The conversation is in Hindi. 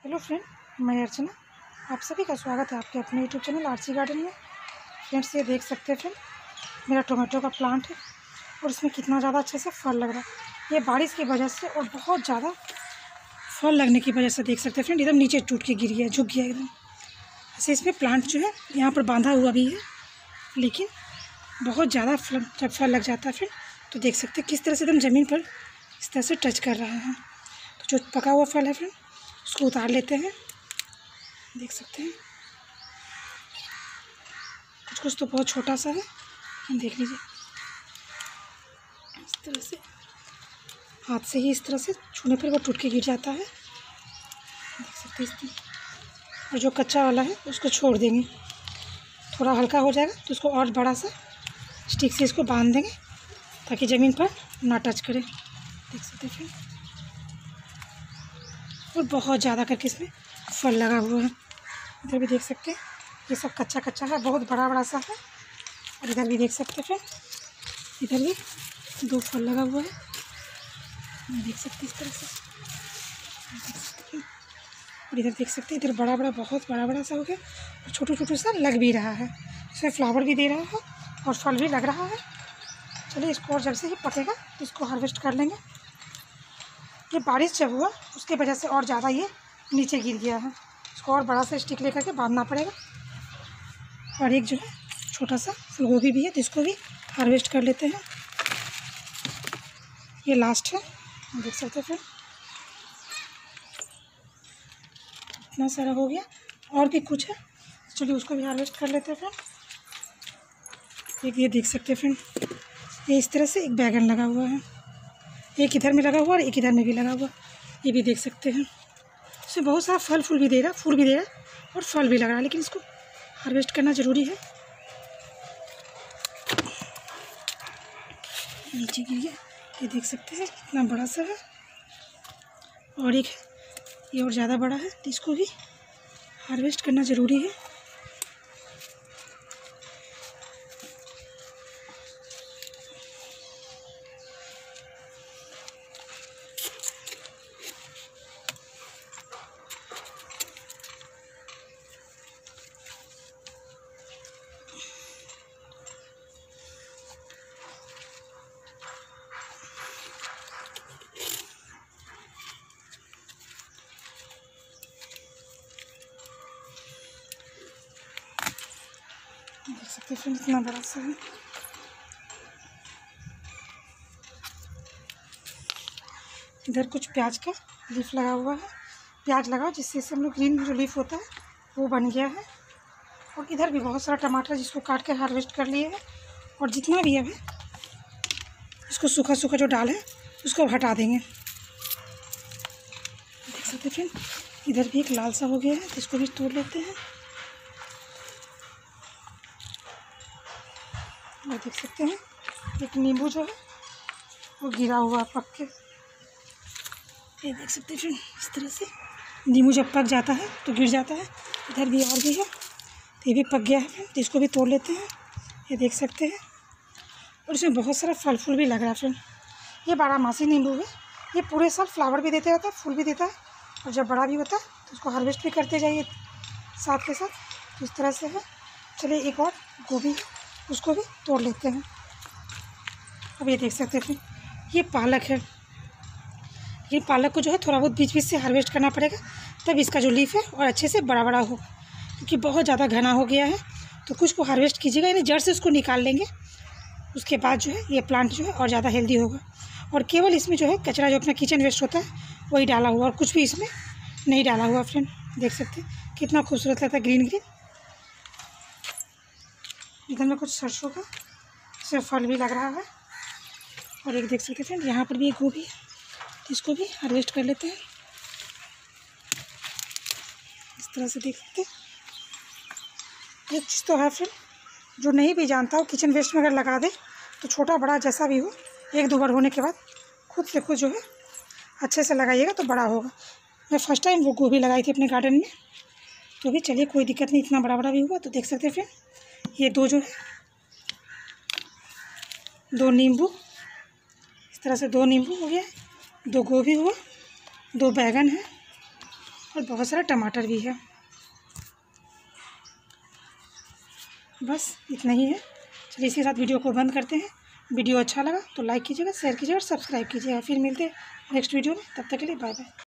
हेलो फ्रेंड, मैं अर्चना। आप सभी का स्वागत है आपके अपने यूट्यूब चैनल आरसी गार्डन में। फ्रेंड्स, ये देख सकते हैं फ्रेंड, मेरा टोमेटो का प्लांट है और इसमें कितना ज़्यादा अच्छे से फल लग रहा है। ये बारिश की वजह से और बहुत ज़्यादा फल लगने की वजह से देख सकते हैं फ्रेंड, एकदम नीचे टूट के गिर गया, झुक गया एकदम। ऐसे इसमें प्लांट जो है यहाँ पर बांधा हुआ भी है, लेकिन बहुत ज़्यादा फल जब फल लग जाता है फ्रेंड तो देख सकते हैं किस तरह से एकदम ज़मीन पर इस तरह से टच कर रहा है। तो जो पका हुआ फल है फ्रेंड उसको उतार लेते हैं। देख सकते हैं कुछ कुछ तो बहुत छोटा सा है, देख लीजिए इस तरह से हाथ से ही इस तरह से छूने पर वो टूट के गिर जाता है। देख सकते हैं इस तरह। और जो कच्चा वाला है उसको छोड़ देंगे, थोड़ा हल्का हो जाएगा तो उसको और बड़ा सा स्टिक से इसको बांध देंगे ताकि ज़मीन पर ना टच करे। देख सकते हैं फिर, और बहुत ज़्यादा करके इसमें फल लगा हुआ है। इधर भी देख सकते हैं ये सब कच्चा कच्चा है, बहुत बड़ा बड़ा सा है। और इधर भी देख सकते हैं, इधर भी 2 फल लगा हुआ है, देख सकते हैं इस तरह से। देख सकते हैं, और इधर देख सकते हैं इधर बड़ा बड़ा बहुत बड़ा बड़ा सा हो गया और छोटे छोटे सा लग भी रहा है। इसमें फ्लावर भी दे रहा है और फल भी लग रहा है। चलिए इसको और जब से ही पकेगा तो इसको हार्वेस्ट कर लेंगे। ये बारिश जब हुआ उसके वजह से और ज़्यादा ये नीचे गिर गया है, इसको और बड़ा सा स्टिक लेकर के बांधना पड़ेगा। और एक जो है छोटा सा फूलगोभी भी है जिसको भी हार्वेस्ट कर लेते हैं। ये लास्ट है, देख सकते हैं फिर इतना सारा हो गया। और भी कुछ है, चलिए उसको भी हार्वेस्ट कर लेते हैं फ्रेंड। एक ये देख सकते हैं फ्रेंड, ये इस तरह से एक बैगन लगा हुआ है, एक इधर में लगा हुआ और एक इधर में भी लगा हुआ, ये भी देख सकते हैं। इसमें बहुत सारा फूल भी दे रहा है और फल भी लग रहा है, लेकिन इसको हार्वेस्ट करना ज़रूरी है। नीचे गिर गया, ये देख सकते हैं इतना बड़ा सा है। और एक ये और ज़्यादा बड़ा है, तो इसको भी हार्वेस्ट करना ज़रूरी है। देख सकते हैं फ्रेंड इतना बड़ा सा है। इधर कुछ प्याज का लीफ लगा हुआ है, प्याज लगाओ जिससे हम लोग ग्रीन जो लीफ होता है वो बन गया है। और इधर भी बहुत सारा टमाटर जिसको काट के हार्वेस्ट कर लिए है। और जितना भी है इसको सूखा सूखा जो डाल है उसको हटा देंगे। देख सकते हैं फ्रेंड, इधर भी एक लाल सा हो गया है, इसको भी तोड़ लेते हैं। और देख सकते हैं एक नींबू जो है वो गिरा हुआ पक के, ये देख सकते हैं फ्रेंड इस तरह से नींबू जब पक जाता है तो गिर जाता है। इधर भी और भी है, तो ये भी पक गया है फ्रेंड, तो इसको भी तोड़ लेते हैं। ये देख सकते हैं, और इसमें बहुत सारा फल फूल भी लग रहा है फ्रेंड। ये 12 मासी नींबू है, ये पूरे साल फ्लावर भी देते रहता है, फूल भी देता है, और जब बड़ा भी होता है तो उसको हार्वेस्ट भी करते जाइए साथ के साथ। तो इस तरह से है। चलिए एक और गोभी उसको भी तोड़ लेते हैं। अब ये देख सकते हैं ये पालक है, ये पालक को जो है थोड़ा बहुत बीच बीच से हार्वेस्ट करना पड़ेगा, तब इसका जो लीफ है और अच्छे से बड़ा बड़ा होगा, क्योंकि बहुत ज़्यादा घना हो गया है। तो कुछ को हार्वेस्ट कीजिएगा, यानी जड़ से उसको निकाल लेंगे, उसके बाद जो है ये प्लांट जो है और ज़्यादा हेल्दी होगा। और केवल इसमें जो है कचरा जो अपना किचन वेस्ट होता है वही डाला हुआ, और कुछ भी इसमें नहीं डाला हुआ फ्रेंड। देख सकते हैं कितना खूबसूरत लगता है ग्रीन ग्रीन। इधर में कुछ सरसों का इसमें फल भी लग रहा है। और एक देख सकते हैं फ्रेंड यहाँ पर भी एक गोभी है, इसको भी हार्वेस्ट कर लेते हैं। इस तरह से देख सकते हैं। एक चीज़ तो है फ्रेंड, जो नहीं भी जानता हो किचन वेस्ट में अगर लगा दे तो छोटा बड़ा जैसा भी हो, 1-2 बार होने के बाद खुद से खुद जो है अच्छे से लगाइएगा तो बड़ा होगा। मैं फर्स्ट टाइम वो गोभी लगाई थी अपने गार्डन में, तो भी चलिए कोई दिक्कत नहीं, इतना बड़ा बड़ा भी हुआ। तो देख सकते हैं फ्रेंड ये 2 जो है 2 नींबू, इस तरह से 2 नींबू हो गया, 2 गोभी हुआ, 2 बैगन है, और बहुत सारा टमाटर भी है। बस इतना ही है। चलिए इसके साथ वीडियो को बंद करते हैं। वीडियो अच्छा लगा तो लाइक कीजिएगा, शेयर कीजिएगा और सब्सक्राइब कीजिएगा। फिर मिलते हैं नेक्स्ट वीडियो में, तब तक के लिए बाय बाय।